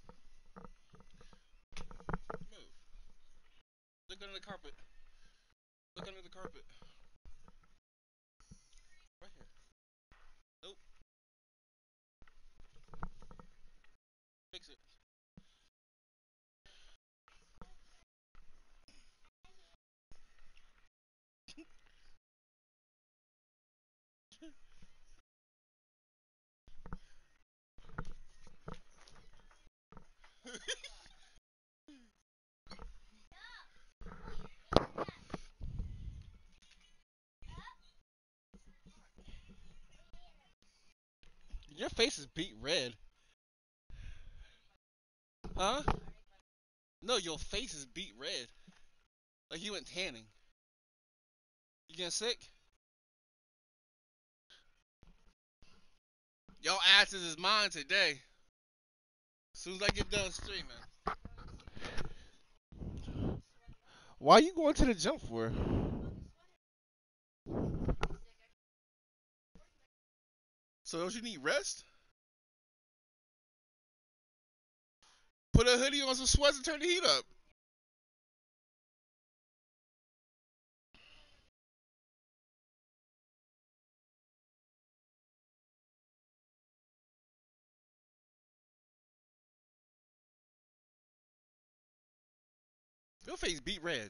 Move. Look under the carpet. Look under the carpet. Right here. Nope. Fix it. Your face is beat red. Huh? No, your face is beat red. Like you went tanning. You getting sick? Your asses is mine today. As soon as I get done streaming. Why you going to the gym for? So don't you need rest? Put a hoodie on, some sweats, and turn the heat up. Your face beat red.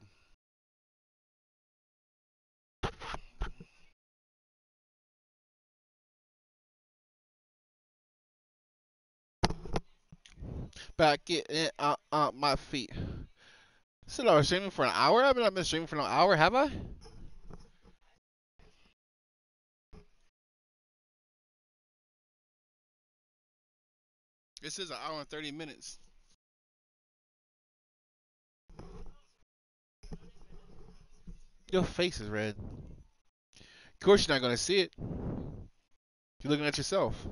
Back it in out, out my feet. Said I was streaming for an hour. I haven't been streaming for an hour, have I? It says an hour and thirty minutes. Your face is red. Of course you're not gonna see it. You're looking at yourself.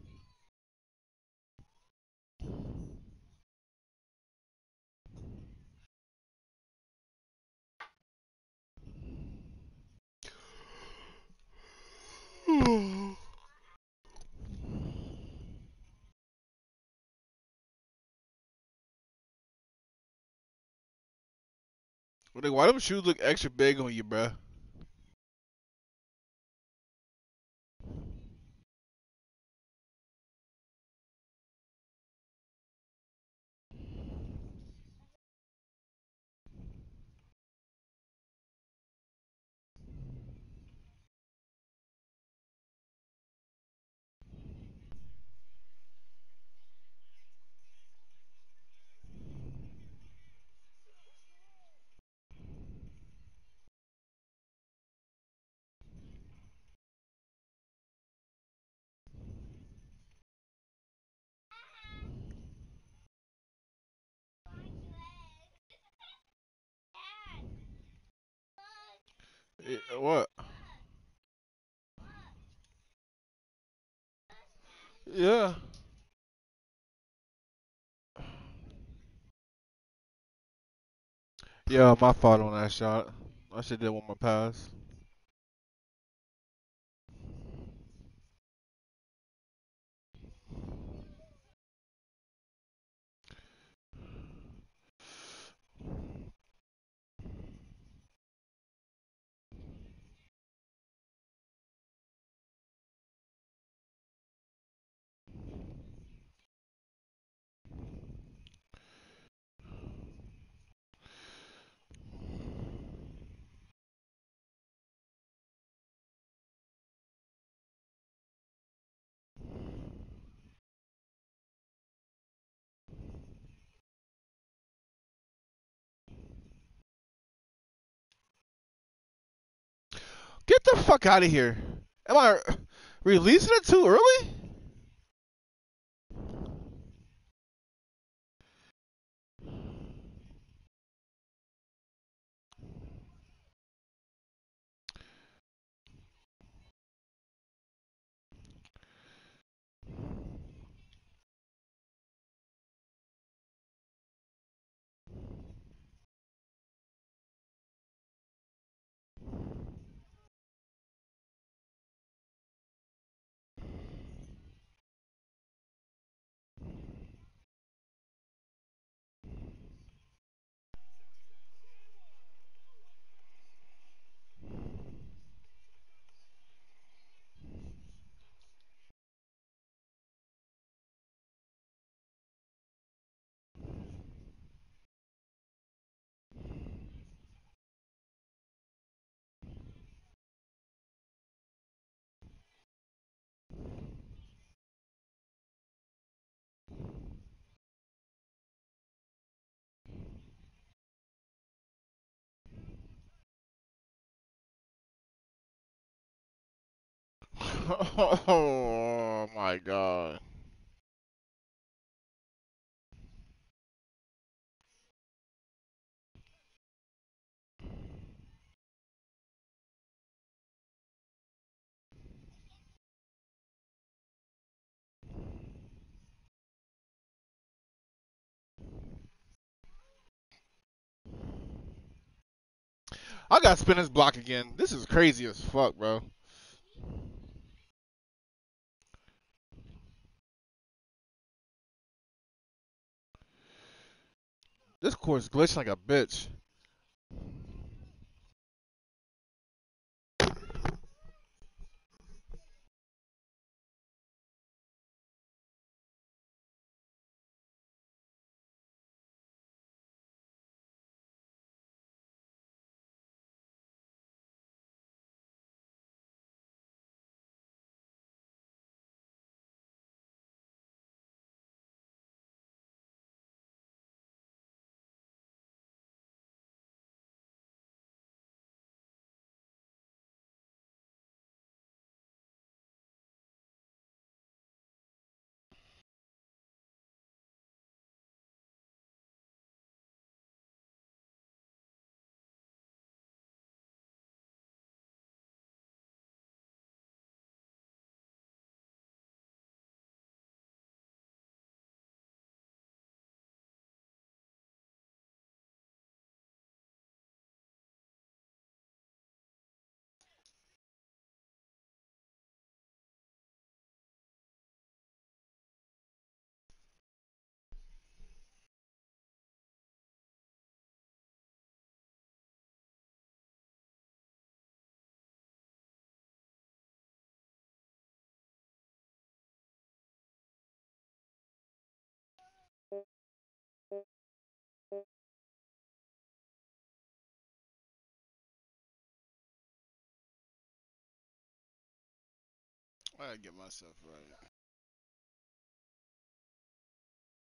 Like, why them shoes look extra big on you, bruh? Eh, What? Yeah. Yeah, my fault on that shot. I should did one more pass. Get the fuck out of here. Am I releasing it too early? Oh my god. I got spinner's block again. This is crazy as fuck, bro. This court's glitching like a bitch. I gotta get myself right.